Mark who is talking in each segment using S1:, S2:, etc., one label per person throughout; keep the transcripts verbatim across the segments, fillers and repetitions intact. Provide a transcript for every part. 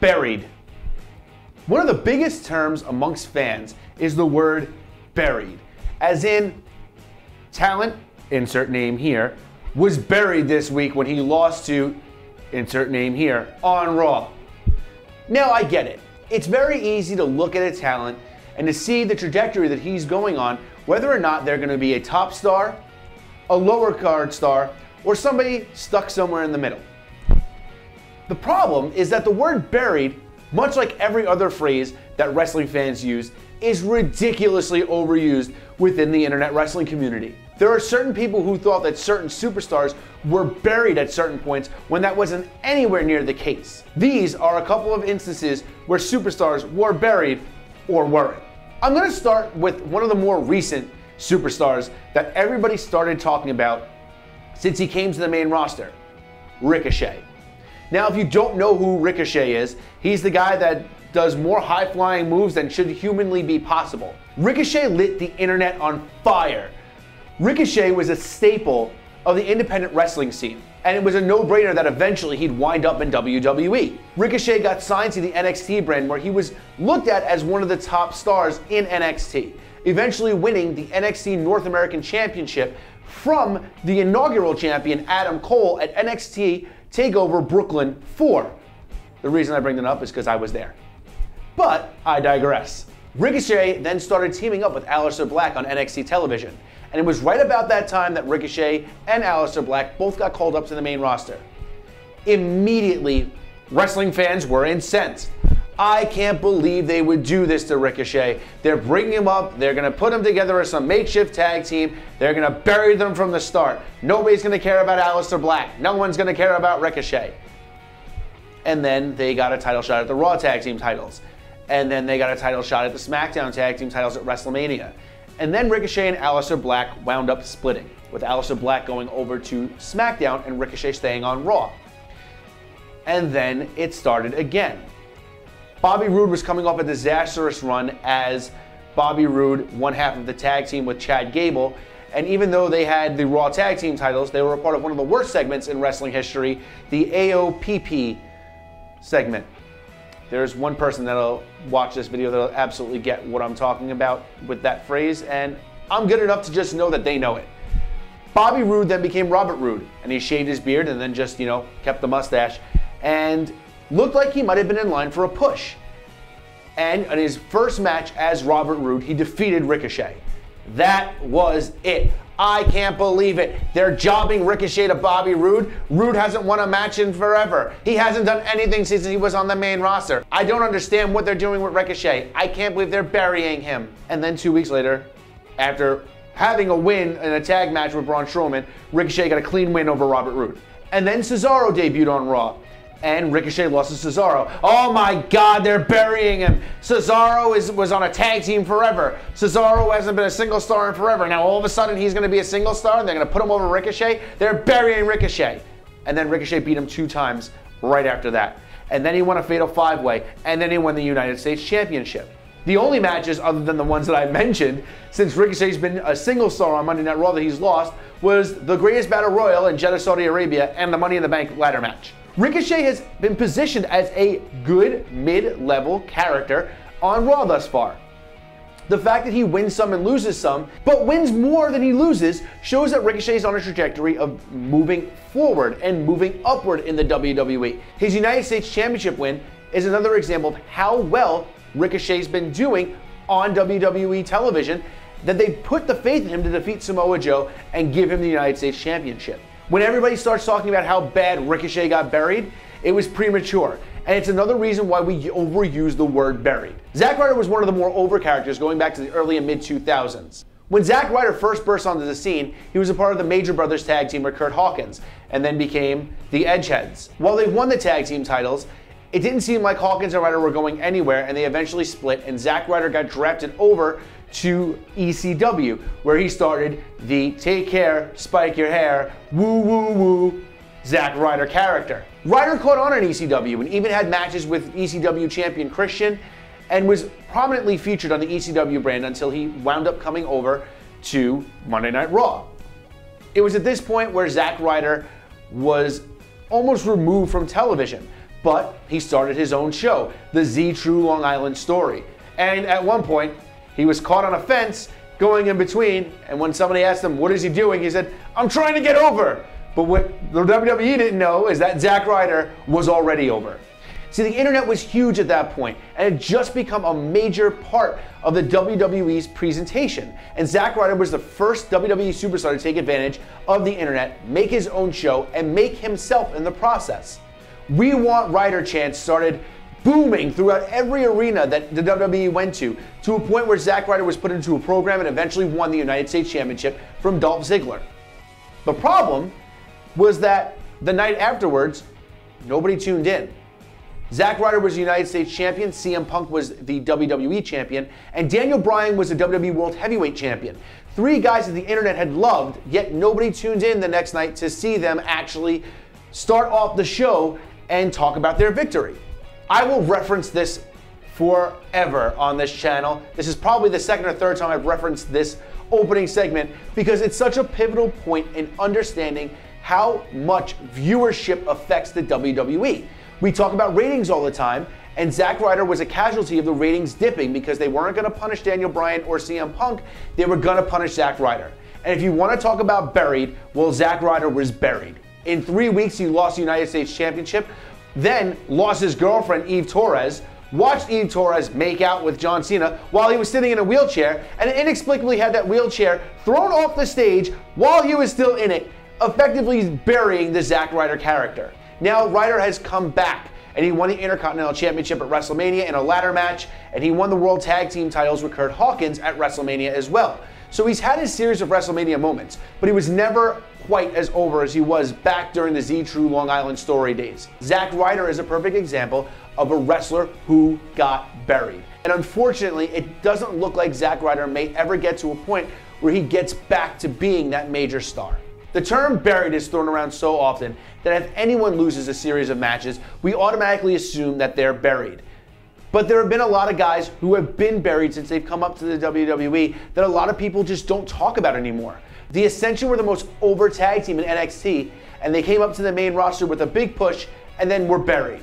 S1: buried. One of the biggest terms amongst fans is the word buried, as in talent, insert name here, was buried this week when he lost to, insert name here, on Raw. Now I get it. It's very easy to look at a talent and to see the trajectory that he's going on, whether or not they're going to be a top star, a lower card star, or somebody stuck somewhere in the middle. The problem is that the word buried, much like every other phrase that wrestling fans use, is ridiculously overused within the internet wrestling community. There are certain people who thought that certain superstars were buried at certain points when that wasn't anywhere near the case. These are a couple of instances where superstars were buried or weren't. I'm going to start with one of the more recent superstars that everybody started talking about since he came to the main roster, Ricochet. Now, if you don't know who Ricochet is, he's the guy that does more high-flying moves than should humanly be possible. Ricochet lit the internet on fire. Ricochet was a staple of the independent wrestling scene, and it was a no-brainer that eventually he'd wind up in W W E. Ricochet got signed to the N X T brand, where he was looked at as one of the top stars in N X T, eventually winning the N X T North American Championship from the inaugural champion Adam Cole at N X T TakeOver Brooklyn four. The reason I bring that up is because I was there. But I digress. Ricochet then started teaming up with Aleister Black on N X T television, and it was right about that time that Ricochet and Aleister Black both got called up to the main roster. Immediately, wrestling fans were incensed. I can't believe they would do this to Ricochet. They're bringing him up, they're going to put him together as some makeshift tag team, they're going to bury them from the start. Nobody's going to care about Aleister Black. No one's going to care about Ricochet. And then they got a title shot at the Raw Tag Team titles. And then they got a title shot at the SmackDown Tag Team titles at WrestleMania. And then Ricochet and Aleister Black wound up splitting, with Aleister Black going over to SmackDown and Ricochet staying on Raw. And then it started again. Bobby Roode was coming off a disastrous run as Bobby Roode, one half of the tag team with Chad Gable, and even though they had the Raw Tag Team titles, they were a part of one of the worst segments in wrestling history, the A O P P segment. There's one person that'll watch this video that'll absolutely get what I'm talking about with that phrase, and I'm good enough to just know that they know it. Bobby Roode then became Robert Roode, and he shaved his beard and then just, you know, kept the mustache, and looked like he might have been in line for a push. And in his first match as Robert Roode, he defeated Ricochet. That was it. I can't believe it. They're jobbing Ricochet to Bobby Roode. Roode hasn't won a match in forever. He hasn't done anything since he was on the main roster. I don't understand what they're doing with Ricochet. I can't believe they're burying him. And then two weeks later, after having a win in a tag match with Braun Strowman, Ricochet got a clean win over Robert Roode. And then Cesaro debuted on Raw, and Ricochet lost to Cesaro. Oh my God, they're burying him. Cesaro is, was on a tag team forever. Cesaro hasn't been a single star in forever. Now all of a sudden he's going to be a single star. They're going to put him over Ricochet. They're burying Ricochet. And then Ricochet beat him two times right after that. And then he won a fatal five-way, and then he won the United States Championship. The only matches other than the ones that I mentioned, since Ricochet's been a single star on Monday Night Raw that he's lost, was the Greatest Battle Royal in Jeddah, Saudi Arabia, and the Money in the Bank ladder match. Ricochet has been positioned as a good mid-level character on Raw thus far. The fact that he wins some and loses some, but wins more than he loses, shows that Ricochet is on a trajectory of moving forward and moving upward in the W W E. His United States Championship win is another example of how well Ricochet's been doing on W W E television, that they put the faith in him to defeat Samoa Joe and give him the United States Championship. When everybody starts talking about how bad Ricochet got buried, it was premature. And it's another reason why we overuse the word buried. Zack Ryder was one of the more over characters going back to the early and mid two thousands. When Zack Ryder first burst onto the scene, he was a part of the Major Brothers tag team with Kurt Hawkins, and then became the Edgeheads. While they won the tag team titles, it didn't seem like Hawkins and Ryder were going anywhere, and they eventually split, and Zack Ryder got drafted over to E C W, where he started the take care, spike your hair, woo woo woo Zack Ryder character. Ryder caught on in E C W and even had matches with E C W champion Christian, and was prominently featured on the E C W brand until he wound up coming over to Monday Night Raw. It was at this point where Zack Ryder was almost removed from television. but he started his own show, the Z True Long Island Story. And at one point, he was caught on a fence going in between, and when somebody asked him, what is he doing? He said, I'm trying to get over. But what the W W E didn't know is that Zack Ryder was already over. See, the internet was huge at that point, and had just become a major part of the W W E's presentation. And Zack Ryder was the first W W E superstar to take advantage of the internet, make his own show, and make himself in the process. We Want Ryder chants started booming throughout every arena that the W W E went to, to a point where Zack Ryder was put into a program and eventually won the United States Championship from Dolph Ziggler. The problem was that the night afterwards, nobody tuned in. Zack Ryder was the United States Champion, C M Punk was the W W E Champion, and Daniel Bryan was the W W E World Heavyweight Champion. Three guys that the internet had loved, yet nobody tuned in the next night to see them actually start off the show and talk about their victory. I will reference this forever on this channel. This is probably the second or third time I've referenced this opening segment because it's such a pivotal point in understanding how much viewership affects the W W E. We talk about ratings all the time, and Zack Ryder was a casualty of the ratings dipping because they weren't going to punish Daniel Bryan or C M Punk, they were going to punish Zack Ryder. And if you want to talk about buried, well, Zack Ryder was buried. In three weeks, he lost the United States Championship, then lost his girlfriend, Eve Torres, watched Eve Torres make out with John Cena while he was sitting in a wheelchair, and inexplicably had that wheelchair thrown off the stage while he was still in it, effectively burying the Zack Ryder character. Now Ryder has come back, and he won the Intercontinental Championship at WrestleMania in a ladder match, and he won the World Tag Team titles with Kurt Hawkins at WrestleMania as well. So he's had his series of WrestleMania moments, but he was never quite as over as he was back during the Z True Long Island Story days. Zack Ryder is a perfect example of a wrestler who got buried. And unfortunately, it doesn't look like Zack Ryder may ever get to a point where he gets back to being that major star. The term buried is thrown around so often that if anyone loses a series of matches, we automatically assume that they're buried. But there have been a lot of guys who have been buried since they've come up to the W W E that a lot of people just don't talk about anymore. The Ascension were the most over tag team in N X T, and they came up to the main roster with a big push and then were buried.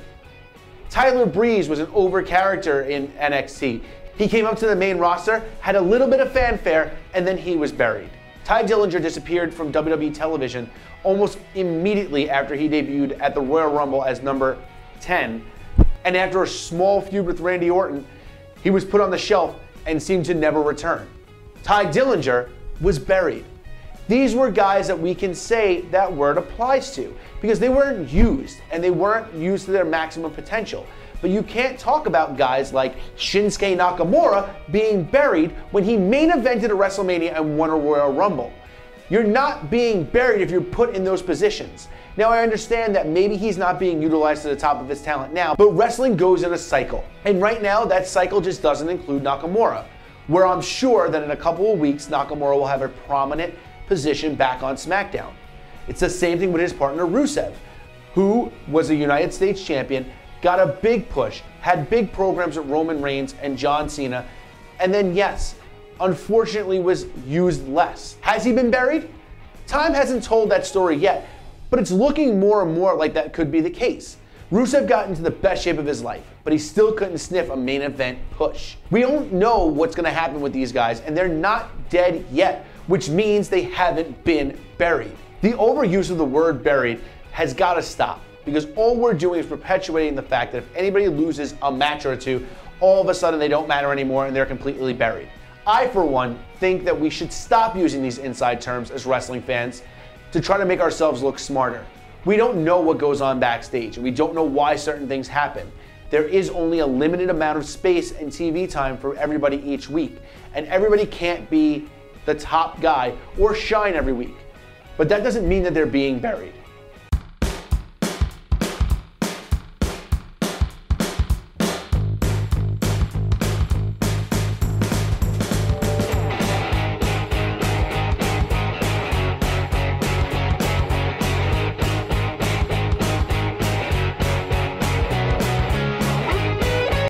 S1: Tyler Breeze was an over character in N X T. He came up to the main roster, had a little bit of fanfare, and then he was buried. Ty Dillinger disappeared from W W E television almost immediately after he debuted at the Royal Rumble as number ten, and after a small feud with Randy Orton, he was put on the shelf and seemed to never return. Ty Dillinger was buried. These were guys that we can say that word applies to because they weren't used, and they weren't used to their maximum potential. But you can't talk about guys like Shinsuke Nakamura being buried when he main evented a WrestleMania and won a Royal Rumble. You're not being buried if you're put in those positions. Now, I understand that maybe he's not being utilized to the top of his talent now, but wrestling goes in a cycle. And right now, that cycle just doesn't include Nakamura, where I'm sure that in a couple of weeks, Nakamura will have a prominent position back on SmackDown. It's the same thing with his partner Rusev, who was a United States champion, got a big push, had big programs with Roman Reigns and John Cena, and then yes, unfortunately was used less. Has he been buried? Time hasn't told that story yet, but it's looking more and more like that could be the case. Rusev got into the best shape of his life, but he still couldn't sniff a main event push. We don't know what's gonna happen with these guys, and they're not dead yet, which means they haven't been buried. The overuse of the word buried has gotta stop, because all we're doing is perpetuating the fact that if anybody loses a match or two, all of a sudden they don't matter anymore and they're completely buried. I, for one, think that we should stop using these inside terms as wrestling fans to try to make ourselves look smarter. We don't know what goes on backstage, and we don't know why certain things happen. There is only a limited amount of space and T V time for everybody each week, and everybody can't be the top guy or shine every week. But that doesn't mean that they're being buried.